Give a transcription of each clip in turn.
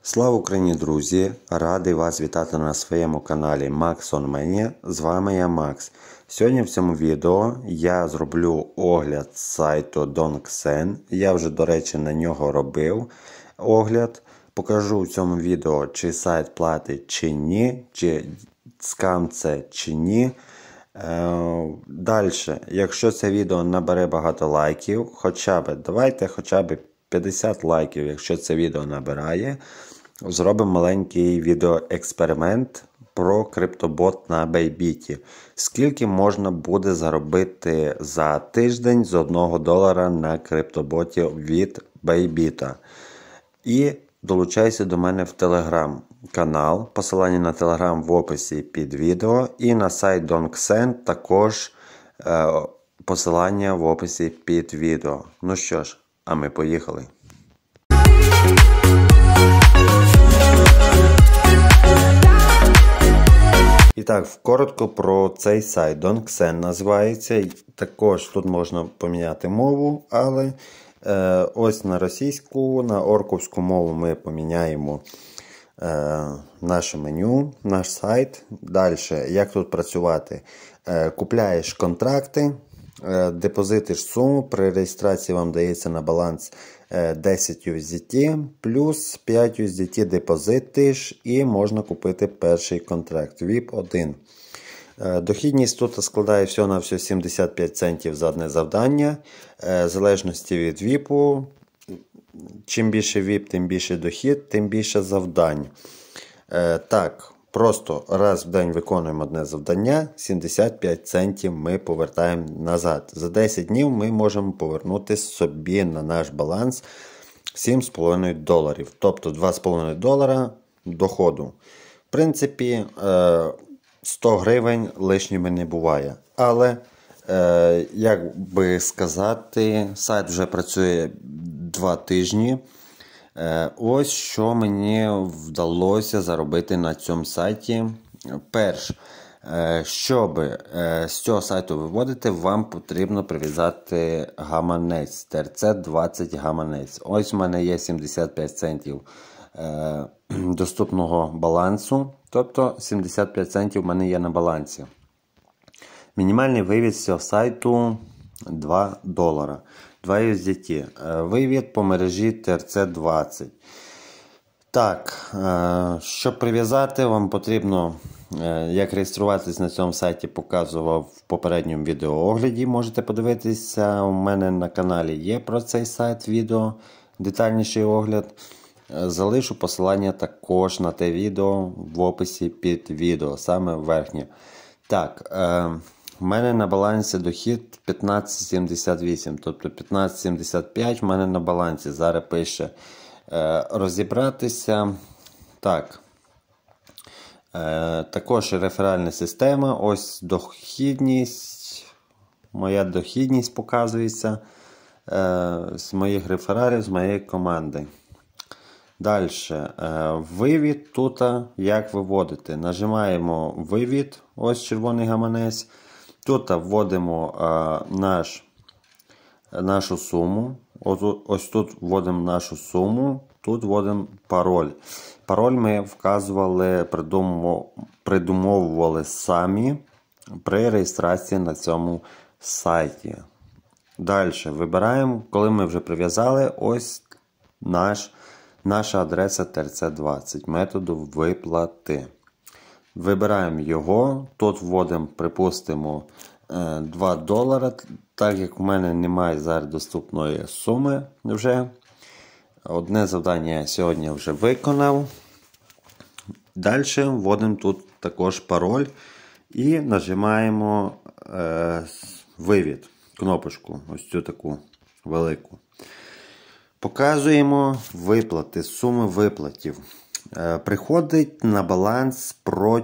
Слава Україні, друзі! Радий вас вітати на своєму каналі Max on Mania. З вами я Макс. Сьогодні в цьому відео я зроблю огляд сайту Dongxen. Я вже, до речі, на нього робив огляд. Покажу в цьому відео, чи сайт платить чи ні, чи скам це чи ні. Далі, якщо це відео набере багато лайків, давайте хоча б 50 лайків, якщо це відео набирає, зробимо маленький відеоексперимент про криптобот на Bybit. Скільки можна буде заробити за тиждень з $1 на криптоботі від Bybit. І долучайся до мене в телеграм-канал. Посилання на телеграм в описі під відео. І на сайт Dongxen також посилання в описі під відео. Ну що ж, а ми поїхали. І так, коротко про цей сайт. Dongxen називається. Також тут можна поміняти мову, але ось на російську, на орковську мову ми поміняємо наше меню, наш сайт. Далі, як тут працювати? Купляєш контракти, депозитиш суму, при реєстрації вам дається на баланс 10 USDT, плюс 5 USDT депозитиш і можна купити перший контракт VIP 1. Дохідність тут складає всього-навсього 75 центів за одне завдання. В залежності від VIP, чим більше VIP, тим більше дохід, тим більше завдань. Так, просто раз в день виконуємо одне завдання, 75 центів ми повертаємо назад. За 10 днів ми можемо повернути собі на наш баланс $7,5. Тобто $2,5 доходу. В принципі, 100 гривень лишніми не буває. Але, як би сказати, сайт вже працює 2 тижні. Ось що мені вдалося заробити на цьому сайті. Перше, щоб з цього сайту виводити, вам потрібно прив'язати гаманець, TRC20 гаманець. Ось у мене є 75 центів доступного балансу, тобто 75 центів в мене є на балансі. Мінімальний вивід з цього сайту $2. 2 USDT. Вивід по мережі TRC20. Так, щоб прив'язати, вам потрібно, як реєструватись на цьому сайті, показував в попередньому відеоогляді. Можете подивитися, у мене на каналі є про цей сайт відео, детальніший огляд. Залишу посилання також на те відео в описі під відео, саме верхнє. Так, у мене на балансі дохід 15,78, тобто 15,75 в мене на балансі. Зараз пише розібратися. Так, також реферальна система, ось дохідність, моя дохідність показується з моїх рефералів, з моєї команди. Далі, вивід тут, як виводити. Нажимаємо вивід, ось червоний гаманець. Тут вводимо нашу суму. Ось тут вводимо нашу суму, тут вводимо пароль. Пароль ми вказували, придумовували самі при реєстрації на цьому сайті. Далі вибираємо, коли ми вже прив'язали, ось наша адреса TRC20 методу виплати. Вибираємо його, тут вводимо, припустимо, $2, так як в мене немає зараз доступної суми вже. Одне завдання я сьогодні вже виконав. Далі вводимо тут також пароль і нажимаємо вивід, кнопочку, ось цю таку велику. Показуємо виплати, суми виплатів. Приходить на баланс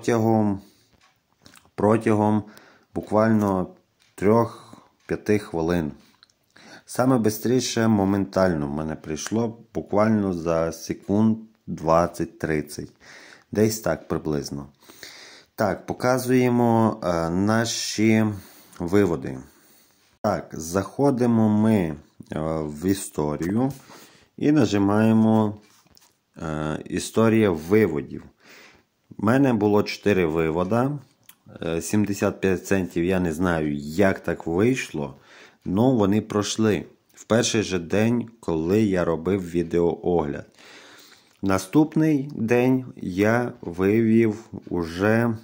протягом буквально 3-5 хвилин. Саме швидше моментально в мене прийшло буквально за секунд 20-30. Десь так приблизно. Так, показуємо наші виводи. Так, заходимо ми в історію і нажимаємо історія виводів. У мене було 4 вивода. 75 центів, я не знаю, як так вийшло, але вони пройшли в перший же день, коли я робив відеоогляд. Наступний день я вивів уже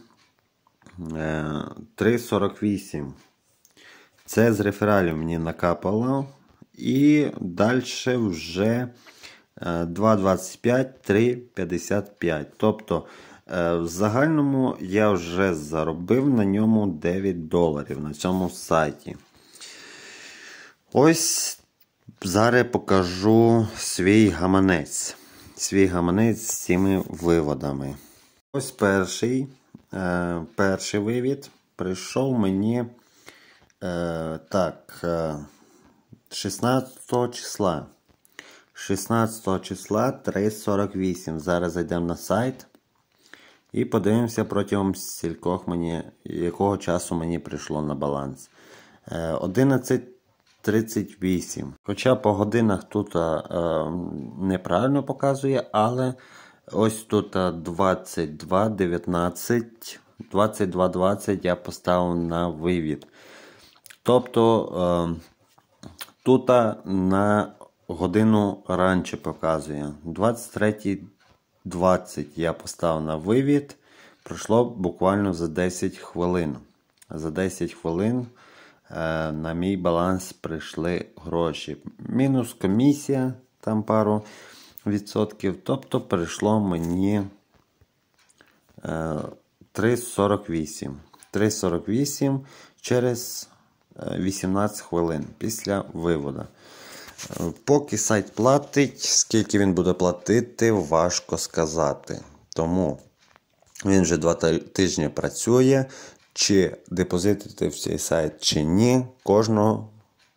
3,48. Це з рефералів мені накапало. І далі вже 2,25, 3,55. Тобто, в загальному я вже заробив на ньому $9 на цьому сайті. Ось зараз покажу свій гаманець. Свій гаманець з цими виводами. Ось перший вивід прийшов мені 16 числа. 16 числа 3,48. Зараз зайдемо на сайт і подивимося протягом якого часу мені прийшло на баланс. 11:38. Хоча по годинах тут неправильно показує, але ось тут 22:19, 22:20 я поставив на вивід. Тобто тут на годину раніше показує. 23:20 я поставив на вивід. Пройшло буквально за 10 хвилин. За 10 хвилин на мій баланс прийшли гроші. Мінус комісія, там пару відсотків. Тобто прийшло мені 3,48. 3,48 через 18 хвилин після виводу. Поки сайт платить, скільки він буде платити, важко сказати. Тому він вже 2 тижні працює. Чи депозитити в цей сайт, чи ні, кожного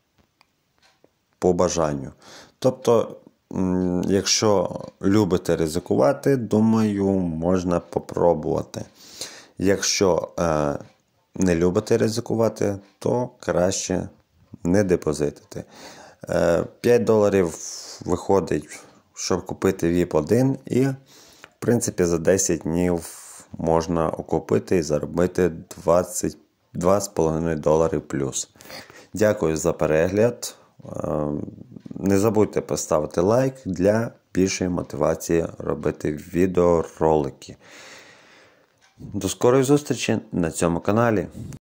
по бажанню. Тобто, якщо любите ризикувати, думаю, можна попробувати. Якщо не любите ризикувати, то краще не депозитити. $5 виходить, щоб купити VIP-1 і, в принципі, за 10 днів можна окупити і заробити $22,5 плюс. Дякую за перегляд. Не забудьте поставити лайк для більшої мотивації робити відеоролики. До скорої зустрічі на цьому каналі.